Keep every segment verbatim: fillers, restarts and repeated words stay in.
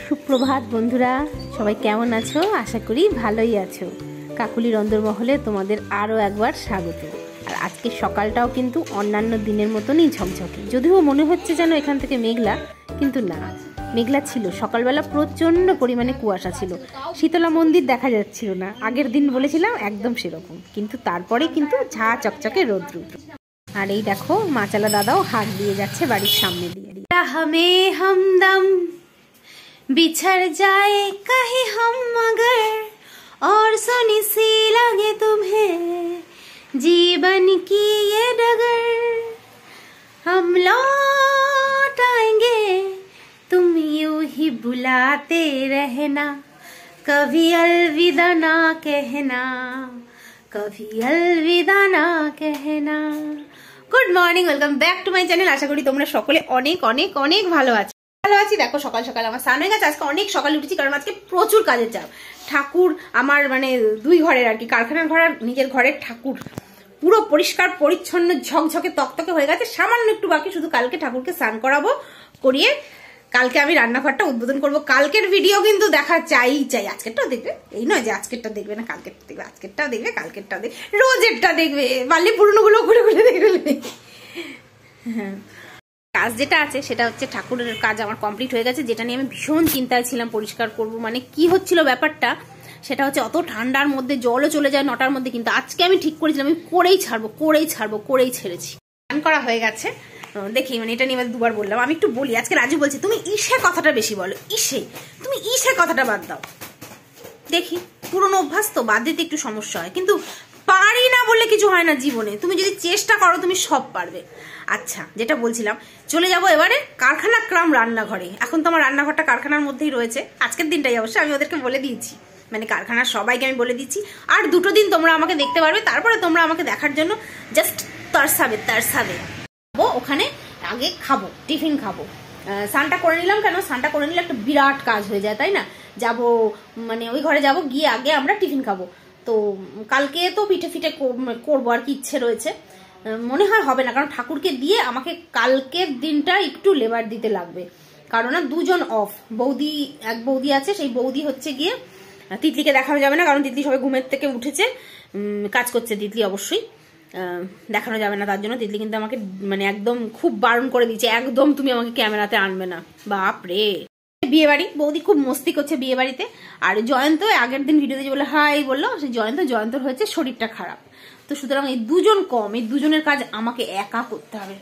সুপ্রভাত বন্ধুরা, সবাই কেমন আছো? আশা করি ভালোই আছো। কাকুলির অন্দরমহলে তোমাদের আরও একবার স্বাগত। আর আজকে সকালটাও কিন্তু অন্যান্য দিনের মতনই ঝকঝকে, যদিও মনে হচ্ছে যেন এখান থেকে মেঘলা, কিন্তু না, মেঘলা ছিল। সকালবেলা প্রচণ্ড পরিমাণে কুয়াশা ছিল, শীতলা মন্দির দেখা যাচ্ছিল না। আগের দিন বলেছিলাম একদম সেরকম, কিন্তু তারপরে কিন্তু ঝা চকচকে রোদ্রু। আর এই দেখো মাচালা দাদাও হাঁক দিয়ে যাচ্ছে বাড়ির সামনে দিয়ে। হামে हमदम बिछड़ जाए कहीं हम मगर और सुनी सी लगे तुम्हें जीवन की ये डगर हम लौट आएंगे तुम यूं ही बुलाते रहना कभी अलविदा ना कहना कभी Alvida Naa Kehna. Good morning, welcome back to my channel. আশা করি তোমরা সকলে অনেক অনেক অনেক ভালো আছো। ভালো আছি। দেখো সকাল সকাল আমার স্নান হয়ে গেছে। আজকে অনেক সকালে উঠেছি, কারণ আজকে প্রচুর কাজের চাপ। ঠাকুর আমার মানে দুই ঘরের আর কি, কারখানার ঘর আর নিজের ঘরের ঠাকুর পুরো পরিষ্কার পরিচ্ছন্ন ঝকঝকে তকতকে হয়ে গেছে। সামান্য একটু বাকি, শুধু কালকে ঠাকুরকে স্নান করাবো, করিয়ে কালকে আমি রান্নাঘরটা উদ্বোধন করব। কালকের ভিডিও কিন্তু দেখা চাই চাই আজকেরটাও দেখবে, এই নয় যে আজকেরটা দেখবে না কালকেরটা দেখবে, আজকেরটাও দেখবে কালকেরটাও দেখবে, রোজেরটা দেখবে, পারলে পুরনোগুলো ঘুরে ঘুরে দেখবে। হ্যাঁ, কাজ যেটা আছে সেটা হচ্ছে ঠাকুরের কাজ আমার কমপ্লিট হয়ে গেছে, যেটা নিয়ে আমি ভীষণ চিন্তায় ছিলাম। পরিষ্কার করব মানে কি হচ্ছিল ব্যাপারটা, সেটা হচ্ছে অত ঠান্ডার মধ্যে জলও চলে যায় নটার মধ্যে, কিন্তু আজকে আমি ঠিক করেছিলাম আমি করেই ছাড়বো করেই ছাড়বো করেই ছেড়েছি। স্নান করা হয়ে গেছে, দেখি মানে এটা নিয়ে দুবার বললাম। আমি একটু বলি, আজকে রাজু বলছে তুমি ইসে কথাটা বেশি বলো, ইসে তুমি ইসে কথাটা বাদ দাও। দেখি, পুরনো অভ্যাস তো, বাদ দিতে একটু সমস্যা হয়, কিন্তু পারি না বলে কিছু হয় না জীবনে। তুমি যদি চেষ্টা করো তুমি সব পারবে। আচ্ছা, যেটা বলছিলাম, চলে যাব এবারে কারখানা ক্রাম রান্নাঘরে। এখন তো আমার রান্নাঘরটা কারখানার মধ্যেই রয়েছে। আজকের দিনটাই অবশ্যই আমি ওদেরকে বলে দিয়েছি, মানে কারখানার সবাইকে আমি বলে দিচ্ছি। আর দুটো দিন তোমরা আমাকে দেখতে পারবে, তারপরে তোমরা আমাকে দেখার জন্য জাস্ট তরসাবে তরসাবে। ওখানে আগে খাবো, টিফিন খাবো। স্নানটা করে নিলাম, কেন স্নানটা করে নিলে একটা বিরাট কাজ হয়ে যায়, তাই না? যাবো মানে ওই ঘরে যাব, গিয়ে আগে আমরা টিফিন খাবো। তো কালকে তো পিঠে ফিটে করবো আর কি ইচ্ছে রয়েছে। মনে হয় হবে না, কারণ ঠাকুরকে দিয়ে আমাকে কালকের দিনটা একটু লেবার দিতে লাগবে, কারণ না দুজন অফ। বৌদি এক বৌদি আছে, সেই বৌদি হচ্ছে গিয়ে তিতলিকে দেখানো যাবে না, কারণ তিতলি সবাই ঘুমের থেকে উঠেছে, কাজ করছে তিতলি, অবশ্যই দেখানো যাবে না। তার জন্য তিতলি কিন্তু আমাকে মানে একদম খুব বারণ করে দিয়েছে, একদম তুমি আমাকে ক্যামেরাতে আনবে না। বাপ রে, বিয়ে বাড়ি, বৌদি খুব মস্তি করছে বিয়ে বাড়িতে। আর জয়ন্ত আগের দিন ভিডিওতে যে বলে হাই বললো, সে জয়ন্ত জয়ন্তর হয়েছে শরীরটা খারাপ, তো সুতরাং এই দুজন কম, এই দুজনের কাজ আমাকে একা করতে হবে,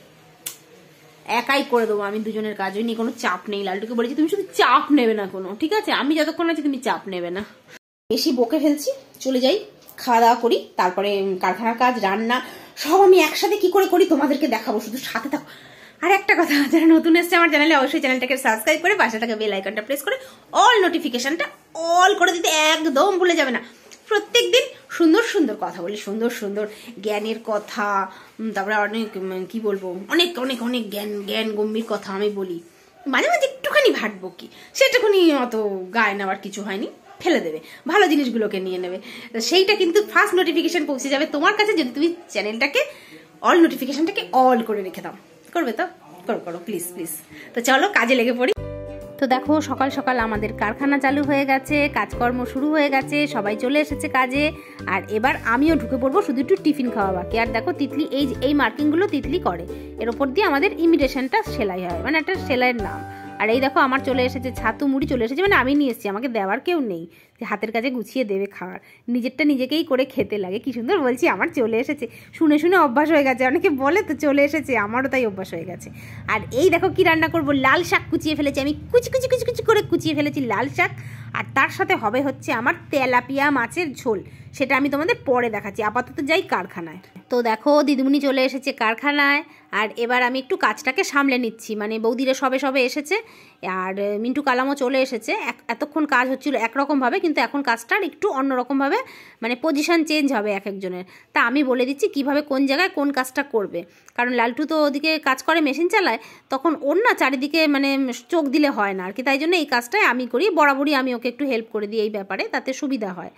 একাই করে দেবো আমি দুজনের কাজ। ওই নিয়ে কোনো চাপ নেই। লালটুকে বলেছি তুমি শুধু চাপ নেবে না কোনো, ঠিক আছে? আমি যতক্ষণ আছি তুমি চাপ নেবে না। বেশি বকে ফেলছি, চলে যাই, খাওয়া দাওয়া করি, তারপরে কারখানার কাজ রান্না সব আমি একসাথে কি করে করি তোমাদেরকে দেখাবো, শুধু সাথে থাকো। আর একটা কথা, যারা নতুন এসছে আমার চ্যানেলে, অবশ্যই চ্যানেলটাকে সাবস্ক্রাইব করে পাশে থাকা বেল আইকনটা প্রেস করে অল নোটিফিকেশনটা অল করে দিতে একদম ভুলে যাবে না। প্রত্যেক দিন সুন্দর সুন্দর কথা বলি, সুন্দর সুন্দর জ্ঞানের কথা, তারপরে অনেক কি বলবো, অনেক অনেক অনেক জ্ঞান জ্ঞান গম্ভীর কথা আমি বলি। মাঝে মাঝে একটুখানি ভাটবো, কি সেটাখানি অত গায়ে নেওয়ার কিছু হয়নি, ফেলে দেবে, ভালো জিনিসগুলোকে নিয়ে নেবে। সেইটা কিন্তু ফার্স্ট নোটিফিকেশন পৌঁছে যাবে তোমার কাছে যদি তুমি চ্যানেলটাকে অল নোটিফিকেশনটাকে অল করে রেখে দাও। করবে তো? করো করো প্লিজ প্লিজ। তো চলো কাজে লেগে পড়ি। তো দেখো সকাল সকাল আমাদের কারখানা চালু হয়ে গেছে, কাজকর্ম শুরু হয়ে গেছে, সবাই চলে এসেছে কাজে। আর এবার আমিও ঢুকে পড়বো, শুধু একটু টিফিন খাওয়া বাকি। আর দেখো তিতলি এই এই মার্কিংগুলো তিতলি করে, এর ওপর দিয়ে আমাদের ইমিটেশনটা সেলাই হয়, মানে একটা সেলাইয়ের নাম। আর এই দেখো আমার চলে এসেছে ছাতু মুড়ি, চলে এসেছে মানে আমি নিয়ে এসেছি, আমাকে দেওয়ার কেউ নেই যে হাতের কাছে গুছিয়ে দেবে খাওয়ার, নিজেরটা নিজেকেই করে খেতে লাগে। কি সুন্দর বলছি, আমার চলে এসেছে, শুনে শুনে অভ্যাস হয়ে গেছে। অনেকে বলে তো চলে এসেছে, আমারও তাই অভ্যাস হয়ে গেছে। আর এই দেখো কি রান্না করবো, লাল শাক কুচিয়ে ফেলেছি আমি, কুচি কুচি কুচি কুচি করে কুচিয়ে ফেলেছি লাল শাক। আর তার সাথে হবে হচ্ছে আমার তেলাপিয়া মাছের ঝোল, সেটা আমি তোমাদের পরে দেখাচ্ছি। আপাতত যাই কারখানায়। তো দেখো দিদিমণি চলে এসেছে কারখানায়, আর এবার আমি একটু কাজটাকে সামলে নিচ্ছি। মানে বৌদিরা সবে সবে এসেছে, আর মিন্টু কালামও চলে এসেছে। এতক্ষণ কাজ হচ্ছিল একরকমভাবে, কিন্তু এখন কাজটার একটু অন্যরকমভাবে মানে পজিশন চেঞ্জ হবে এক একজনের। তা আমি বলে দিচ্ছি কিভাবে কোন জায়গায় কোন কাজটা করবে, কারণ লালটু তো ওদিকে কাজ করে মেশিন চালায়, তখন ওর না চারিদিকে মানে চোখ দিলে হয় না আর কি। তাই জন্য এই কাজটাই আমি করি, বরাবরই আমি ওকে একটু হেল্প করে দিই এই ব্যাপারে, তাতে সুবিধা হয়।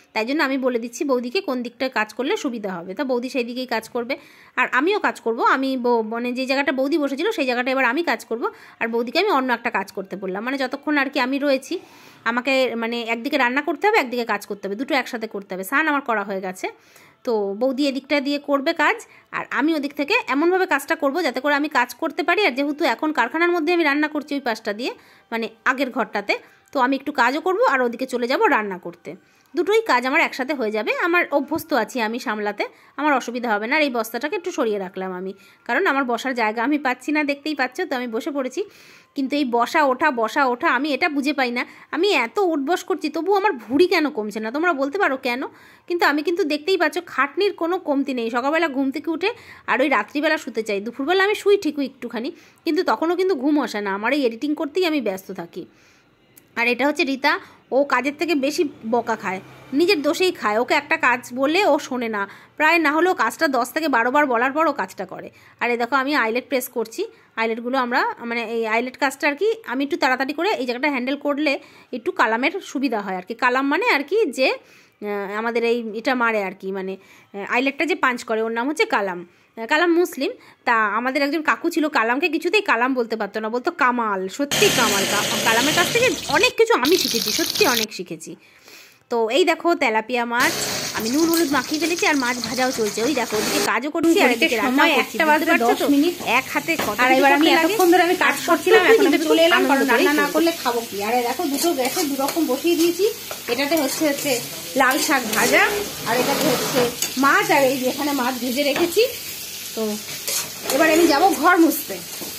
তাই জন্য আমি বলে দিচ্ছি বৌদিকে কোন দিকটায় কাজ করলে সুবিধা হবে। তা বৌদি সেই দিকেই কাজ করবে, আর আমিও কাজ করব। আমি মানে যে জায়গাটা বৌদি বসেছিল সেই জায়গাটা এবার আমি কাজ করব, আর বৌদিকে আমি অন্য একটা কাজ করতে বললাম। মানে যতক্ষণ আর কি আমি রয়েছি আমাকে মানে একদিকে রান্না করতে হবে, একদিকে কাজ করতে হবে, দুটো একসাথে করতে হবে। স্নান আমার করা হয়ে গেছে, তো বৌদি এদিকটা দিয়ে করবে কাজ, আর আমি ওদিক থেকে এমনভাবে কাজটা করব যাতে করে আমি কাজ করতে পারি। আর যেহেতু এখন কারখানার মধ্যে আমি রান্না করছি ওই পাশটা দিয়ে, মানে আগের ঘরটাতে, তো আমি একটু কাজও করব আর ওদিকে চলে যাব রান্না করতে। দুটোই কাজ আমার একসাথে হয়ে যাবে। আমার অভ্যস্ত আছি আমি সামলাতে, আমার অসুবিধা হবে না। আর এই বস্তাটাকে একটু সরিয়ে রাখলাম আমি, কারণ আমার বসার জায়গা আমি পাচ্ছি না, দেখতেই পাচ্ছ তো আমি বসে পড়েছি। কিন্তু এই বসা ওঠা বসা ওঠা আমি এটা বুঝে পাই না, আমি এত উঠবস করছি তবু আমার ভুঁড়ি কেন কমছে না, তোমরা বলতে পারো কেন? কিন্তু আমি কিন্তু দেখতেই পাচ্ছ খাটনির কোনো কমতি নেই। সকালবেলা ঘুম থেকে উঠে আর ওই রাত্রিবেলা শুতে চাই, দুপুরবেলা আমি শুই ঠিকই একটুখানি, কিন্তু তখনও কিন্তু ঘুম আসে না। আমার এই এডিটিং করতেই আমি ব্যস্ত থাকি। আর এটা হচ্ছে রিতা, ও কাজের থেকে বেশি বকা খায়, নিজের দোষেই খায়। ওকে একটা কাজ বললে ও শোনে না, প্রায় না হলেও কাজটা দশ থেকে বারো বার বলার পর ও কাজটা করে। আর এই দেখো আমি আইলেট প্রেস করছি, আইলেটগুলো আমরা মানে এই আইলেট কাজটা আর কি আমি একটু তাড়াতাড়ি করে এই জায়গাটা হ্যান্ডেল করলে একটু কালামের সুবিধা হয় আর কি। কালাম মানে আর কি যে আমাদের এই এটা মারে আর কি, মানে আইলেটটা যে পাঞ্চ করে ওর নাম হচ্ছে কালাম। কালাম মুসলিম। তা আমাদের একজন কাকু ছিল, কালামকে কিছুতেই কালাম বলতে পারতো না, বলতো কামাল। সত্যি কামাল। কালামের কাছ থেকে অনেক কিছু আমি শিখেছি, সত্যি অনেক শিখেছি। তো এই দেখো তেলাপিয়া মাছ আমি নুন হলুদ মাখিয়ে ফেলেছি, আর মাছ ভাজাও চলছে। ওই দেখো ওদিকে কাজও করছি আর এদিকে রান্না করছি, বুঝতে পারছো তো? এক হাতে কত। আর এবার আমি এতক্ষণ ধরে আমি কাজ করছিলাম, এখন আমি চলে এলাম, কারণ রান্না না করলে খাবো কি। আর দেখো দুটো গ্যাসে দু রকম বসিয়ে দিয়েছি। এটাতে হচ্ছে হচ্ছে লাল শাক ভাজা, আর এটাতে হচ্ছে মাছ, আর এই যেখানে মাছ ভেজে রেখেছি। তো এবার আমি যাব ঘর মুছতে।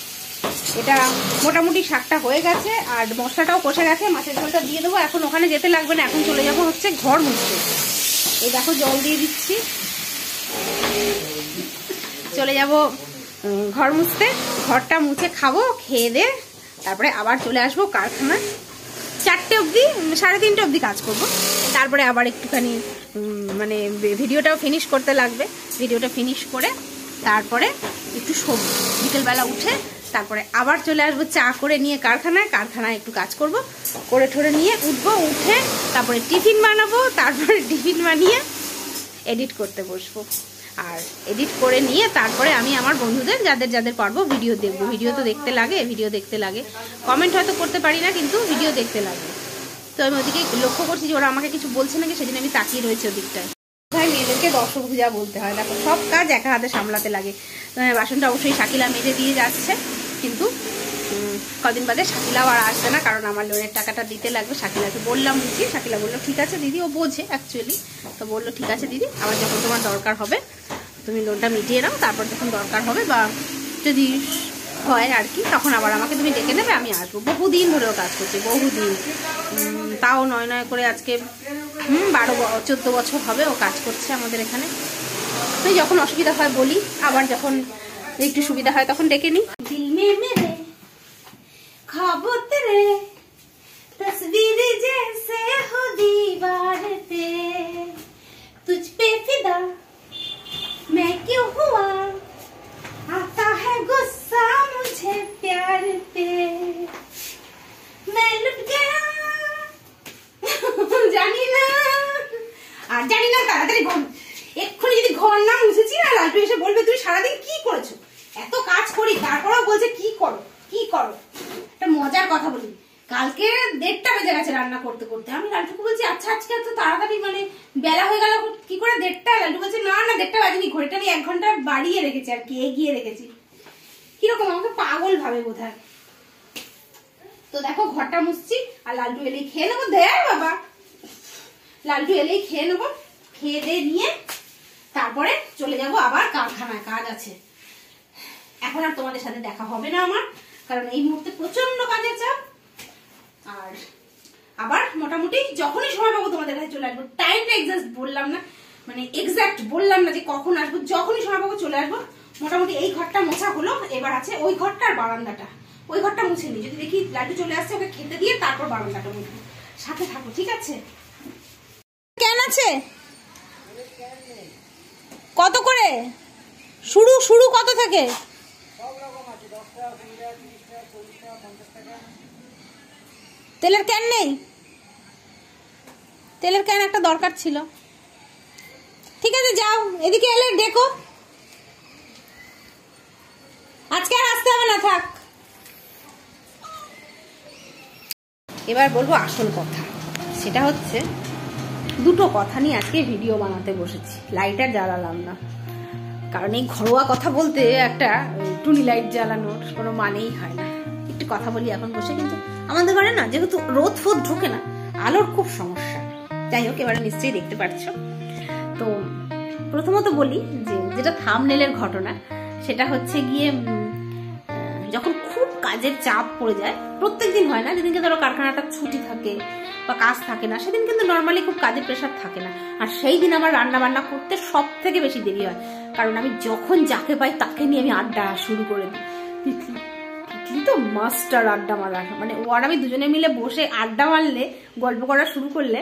এটা মোটামুটি শাকটা হয়ে গেছে আর মশলাটাও কষে গেছে, মাছের ঝোলটা দিয়ে দেবো। এখন ওখানে যেতে লাগবে না, এখন চলে যাব হচ্ছে ঘর মুছতে। এই দেখো জল দিয়ে দিচ্ছি, চলে যাব ঘর মুছতে। ঘরটা মুছে খাবো, খেয়ে দে তারপরে আবার চলে আসবো কারখানায়। চারটে অবধি সাড়ে তিনটে অবধি কাজ করব, তারপরে আবার একটুখানি মানে ভিডিওটাও ফিনিশ করতে লাগবে। ভিডিওটা ফিনিশ করে তারপরে একটু শোব, বিকেলবেলা উঠে তারপরে আবার চলে আসবো চা করে নিয়ে কারখানায়। কারখানায় একটু কাজ করব, করে ঠোরে নিয়ে উঠবো, উঠে তারপরে টিফিন বানাবো, তারপরে টিফিন বানিয়ে এডিট করতে বসবো। আর এডিট করে নিয়ে তারপরে আমি আমার বন্ধুদের যাদের যাদের পারবো ভিডিও দেখবো। ভিডিও তো দেখতে লাগে, ভিডিও দেখতে লাগে, কমেন্ট হয়তো করতে পারি না কিন্তু ভিডিও দেখতে লাগে। তো আমি ওদিকে লক্ষ্য করছি যে ওরা আমাকে কিছু বলছে নাকি, সেদিন আমি তাকিয়ে রয়েছি ওদিকটায়। মেয়েদেরকে দশভুজা বলতে হয়, দেখো সব কাজ একা হাতে সামলাতে লাগে। বাসনটা অবশ্যই শাকিলা মেজে দিয়ে যাচ্ছে, কিন্তু কদিন বাদে শাকিলাও আর আসবে না, কারণ আমার লোনের টাকাটা দিতে লাগবে। শাকিলাকে বললাম বুঝি, শাকিলা বললো ঠিক আছে দিদি, ও বোঝে অ্যাকচুয়ালি। তো বললো ঠিক আছে দিদি, আবার যখন তোমার দরকার হবে তুমি লোনটা মিটিয়ে নাও, তারপর যখন দরকার হবে বা যদি হয় আর কি তখন আবার আমাকে তুমি ডেকে নেবে, আমি আসবো। বহুদিন ধরেও কাজ করছি, বহুদিন, তাও নয় নয় করে আজকে হুম বারো চোদ্দো বছর হবে ও কাজ করছে আমাদের এখানে। তুই যখন অসুবিধা হয় বলি, আবার যখন একটু সুবিধা হয় তখন ডেকে নিই। দিল মে মেরে ख्वाबों तेरे तस्वीर जैसे हो दीवार पे, तुझ पे फिदा मैं क्यों हुआ, आता है गुस्सा मुझे प्यार पे, मैं लुट गया জানি না আর জানি না। তাড়াতাড়ি ঘর, এক্ষুনি যদি ঘর না মুছেছি না, লালটু এসে বলবে তুই সারাদিন কি করেছো। এত কাজ করি তারপরেও বলছে কি করো কি করো। একটা মজার কথা বলি, কালকে দেড়টা বেজে গেছে রান্না করতে করতে। আমি লালটুকে বলছি আচ্ছা আজকে এত তাড়াতাড়ি মানে বেলা হয়ে গেল কি করে দেড়টা? লালটু বলছে না না দেড়টা বাজেনি, ঘড়িটা আমি এক ঘন্টা বাড়িয়ে রেখেছি আর কি, এগিয়ে রেখেছি। কিরকম আমাকে পাগল ভাবে বোধহয়। তো দেখো ঘরটা মুছছি, আর লালটু এলেই খেয়ে নেবো। দেয় বাবা, লালটু এলেই খেয়ে নেবো, খেয়ে দিয়ে নিয়ে তারপরে চলে যাব আবার কারখানায়, কাজ আছে। এখন আর তোমাদের সাথে দেখা হবে না আমার, কারণ এই মুহূর্তে প্রচন্ড কাজের চাপ। আর আবার মোটামুটি যখনই সময় পাবো তোমাদের কাছে চলে আসবো। টাইমটা এক্সাক্ট বললাম না, মানে এক্সাক্ট বললাম না যে কখন আসবো, যখনই সময় পাবো চলে আসবো। মোটামুটি এই ঘরটা মোছা হলো, এবার আছে ওই ঘরটা আর বারান্দাটা। ওই ঘরটা মুছে নি, যদি দেখি লাড্ডু চলে আসছে ওকে খেতে দিয়ে তারপর বারান্দাটা মুছবো। সাথে থাকো ঠিক আছে? কেন আছে কত করে শুরু শুরু কত থেকে? তেলের ক্যান নেই? তেলের ক্যান একটা দরকার ছিল। ঠিক আছে যাও, এদিকে এলে দেখো, আজকে আর আসতে হবে না, থাক। এবার বলবো আসল কথা, সেটা হচ্ছে দুটো কথা নিয়ে আজকে ভিডিও বানাতে বসেছি। লাইটার জ্বালালাম না, কারণ এই ঘরোয়া কথা বলতে একটা টুনি লাইট জ্বালানোর কোনো মানেই হয় না। একটু কথা বলি এখন বসে, কিন্তু আমাদের ঘরে না যেহেতু রোদ ফোদ ঢোকে না, আলোর খুব সমস্যা। যাই হোক, এবারে নিশ্চয়ই দেখতে পাচ্ছ। তো প্রথমত বলি যে যেটা থাম্বনেলের ঘটনা, সেটা হচ্ছে গিয়ে যখন খুব কাজের চাপ পড়ে যায়, প্রত্যেক দিন হয় না, যেদিনকে ধরো কারখানাটা ছুটি থাকে বা কাজ থাকে না, সেদিন কিন্তু নর্মালি খুব কাজের প্রেশার থাকে না। আর সেই দিন আমার রান্না বান্না করতে সব থেকে বেশি দেরি হয়, কারণ আমি যখন যাকে পাই তাকে নিয়ে আমি আড্ডা শুরু করে দিই। তিতলি তিতলি তো মাস্টার আড্ডা মারার, মানে ও আর আমি দুজনে মিলে বসে আড্ডা মারলে, গল্প করা শুরু করলে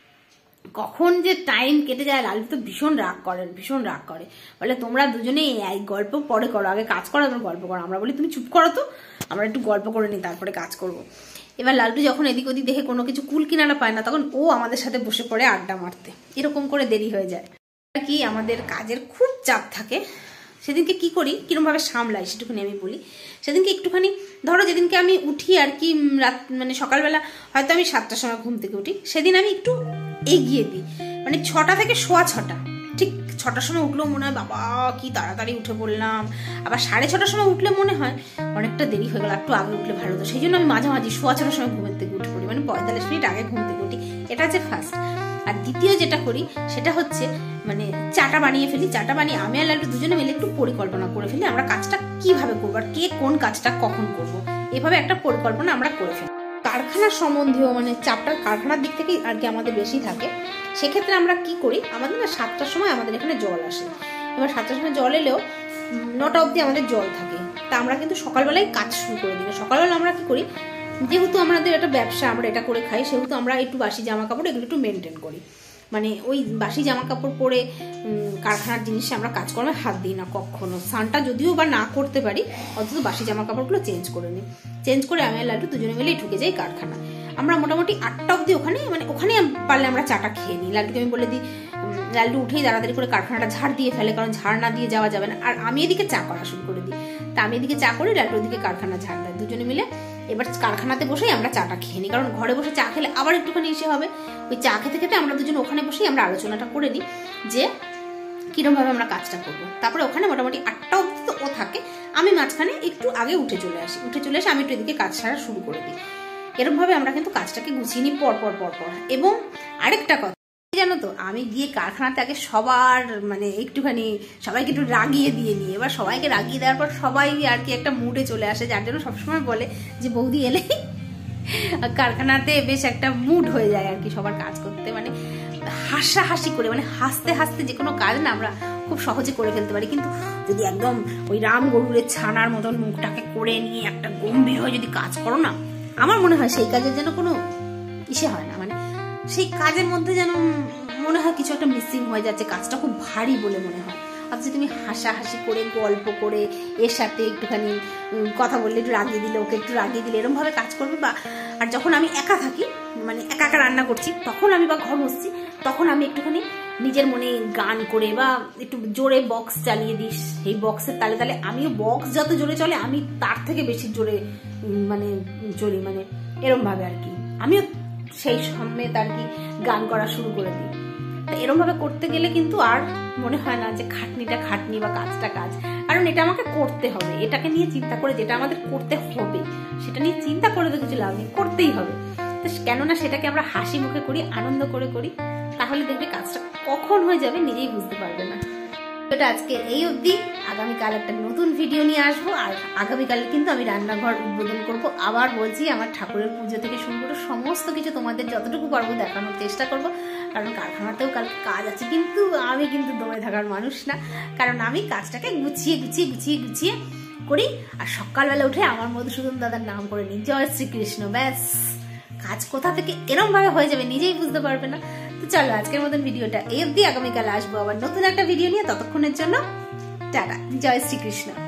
কখন যে টাইম কেটে যায়। লালু তো ভীষণ রাগ করেন, ভীষণ রাগ করে, বলে তোমরা দুজনেই এই গল্প পরে করো, আগে কাজ করো, তারপর গল্প করো। আমরা বলি তুমি চুপ করো তো, আমরা একটু গল্প করে নিই, তারপরে কাজ করব। এবার লালটু যখন এদিক ওদিক দেখে কোনো কিছু কুল কিনারা পায় না, তখন ও আমাদের সাথে বসে পড়ে আড্ডা মারতে। এরকম করে দেরি হয়ে যায় আর কি। আমাদের কাজের খুব চাপ থাকে, সেদিনকে কি করি, কিরকম ভাবে সামলাই সেটুকুনি আমি বলি। সেদিনকে একটুখানি ধরো, যেদিনকে আমি উঠি আর কি রাত, মানে সকালবেলা হয়তো আমি সাতটার সময় ঘুম থেকে উঠি, সেদিন আমি একটু এগিয়ে দিই, মানে ছটা থেকে সোয়া ছটা, ঠিক ছটার সময় উঠলেও মনে হয় বাবা কি তাড়াতাড়ি উঠে পড়লাম। আবার সাড়ে ছটার সময় উঠলে মনে হয় অনেকটা দেরি হয়ে গেল, একটু আগে উঠলে ভালো হতো। সেই জন্য আমি মাঝামাঝি সোয়া ছটার সময় ঘুমের থেকে উঠে পড়ি, মানে পঁয়তাল্লিশ মিনিট আগে ঘুম থেকে উঠি। এটা হচ্ছে ফার্স্ট। আর দ্বিতীয় যেটা করি সেটা হচ্ছে মানে চাটা বানিয়ে ফেলি। চাটা বানিয়ে আমি আর লালটু দুজনে মিলে একটু পরিকল্পনা করে ফেলি, আমরা কাজটা কিভাবে করবো আর কে কোন কাজটা কখন করবো, এভাবে একটা পরিকল্পনা আমরা করে ফেলি। কারখানার সম্বন্ধীয় মানে চাপটা কারখানার দিক থেকেই আর কি আমাদের বেশি থাকে। সেক্ষেত্রে আমরা কি করি, আমাদের না সাতটার সময় আমাদের এখানে জল আসে। এবার সাতটার সময় জল এলেও নটা অবধি আমাদের জল থাকে, তা আমরা কিন্তু সকালবেলায় কাজ শুরু করে দিই। সকালবেলা আমরা কি করি, যেহেতু আমাদের একটা ব্যবসা, আমরা এটা করে খাই, সেহেতু আমরা একটু বাসি জামা কাপড় এগুলো একটু মেনটেন করি। মানে ওই বাসি জামা কাপড় পরে কারখানার জিনিসে আমরা কাজকর্মে হাত দিই না কখনো। স্নানটা যদিও বা না করতে পারি, অন্তত বাসি জামা কাপড়গুলো চেঞ্জ করে নিই। চেঞ্জ করে আমি আর লালটু দুজনে মিলেই ঢুকে যাই কারখানা। আমরা মোটামুটি আটটা অবধি ওখানে, মানে ওখানে পারলে আমরা চাটা খেয়ে নিই। লালটুকে আমি বলে দিই, লালটু উঠেই তাড়াতাড়ি করে কারখানাটা ঝাড় দিয়ে ফেলে, কারণ ঝাড় না দিয়ে যাওয়া যাবে না। আর আমি এদিকে চা করা শুরু করে দিই। তা আমি এদিকে চা করি, লালটু ওদিকে কারখানা ঝাড় দেয়, দুজনে মিলে এবার কারখানাতে বসেই আমরা চাটা খেয়ে নিই। কারণ ঘরে বসে চা খেলে আবার একটুখানি এসে হবে, ওই চা খেতে খেতে আমরা দুজনে ওখানে বসেই আমরা আলোচনাটা করে নিই যে কিরকম ভাবে আমরা কাজটা করবো। তারপরে ওখানে মোটামুটি আটটা অবধি তো ও থাকে, আমি মাঝখানে একটু আগে উঠে চলে আসি। উঠে চলে এসে আমি একটু এদিকে কাজ সারা শুরু করে দিই। এরকম ভাবে আমরা কিন্তু কাজটাকে গুছিয়ে নিই পর পর পর পর। এবং আরেকটা কথা জানো তো, আমি গিয়ে কারখানাতে আগে সবার মানে একটুখানি সবাইকে একটু রাগিয়ে দিয়ে নিই। এবার সবাইকে রাগিয়ে দেওয়ার পর সবাই আর কি একটা মুডে চলে আসে, যার জন্য সবসময় বলে যে বৌদি এলে কারখানাতে বেশ একটা মুড হয়ে যায় আর কি সবার কাজ করতে, মানে হাসাহাসি করে, মানে হাসতে হাসতে যে কোনো কাজ না আমরা খুব সহজে করে ফেলতে পারি। কিন্তু যদি একদম ওই রাম গরুরের ছানার মতন মুখটাকে করে নিয়ে একটা গম্ভীর হয়ে যদি কাজ করো না, আমার মনে হয় সেই কাজের যেন কোনো ইসে হয় না, মানে সেই কাজের মধ্যে যেন মনে হয় কিছু একটা মিসিং হয়ে যাচ্ছে, কাজটা খুব ভারী বলে মনে হয়। অথচ তুমি হাসাহাসি করে গল্প করে এর সাথে একটুখানি কথা বললে একটু রাগিয়ে দিলে, ওকে একটু রাগিয়ে দিলে, এরকম ভাবে কাজ করবে। বা আর যখন আমি একা থাকি, মানে একা একা রান্না করছি, তখন আমি বা ঘর বসছি, তখন আমি একটুখানি নিজের মনে গান করে বা একটু জোরে বক্স চালিয়ে দিস, এই বক্সের তালে তালে আমিও, বক্স যত জোরে চলে আমি তার থেকে বেশি জোরে মানে চলি, মানে এরম ভাবে আর কি আমিও সেই সমেত আর কি গান করা শুরু করে দিই। এরকম ভাবে করতে গেলে কিন্তু আর মনে হয় না যে খাটনিটা খাটনি বা কাজটা কাজ, কারণ এটা আমাকে করতে হবে। এটাকে নিয়ে চিন্তা করে যেটা আমাদের করতে হবে সেটা নিয়ে চিন্তা করে তো কিছু লাভ নেই, করতেই হবে। তো কেননা সেটাকে আমরা হাসি মুখে করি, আনন্দ করে করি, তাহলে দেখবে কাজটা কখন হয়ে যাবে নিজেই বুঝতে পারবে না। এটা আজকে এই অবধি, আগামীকাল একটা নতুন ভিডিও নিয়ে আসবো। আর আগামীকালে কিন্তু আমি রান্নাঘর উদ্বোধন করব। আবার বলছি, আমার ঠাকুরের পুজো থেকে শুরু করে সমস্ত কিছু তোমাদের যতটুকু পারবো দেখানোর চেষ্টা করব, কারণ কারখানাতেও কালকে কাজ আছে। কিন্তু আমি কিন্তু দমে থাকার মানুষ না, কারণ আমি কাজটাকে গুছিয়ে গুছিয়ে গুছিয়ে গুছিয়ে করি। আর সকালবেলা উঠে আমার মধুসূদন দাদার নাম করে নিই, জয় শ্রীকৃষ্ণ, ব্যাস কাজ কোথা থেকে এরম ভাবে হয়ে যাবে নিজেই বুঝতে পারবে না। তো চলো আজকের মতন ভিডিওটা এই অবধি, আগামীকাল আসবো আবার নতুন একটা ভিডিও নিয়ে। ততক্ষণের জন্য টাটা, জয় শ্রীকৃষ্ণ।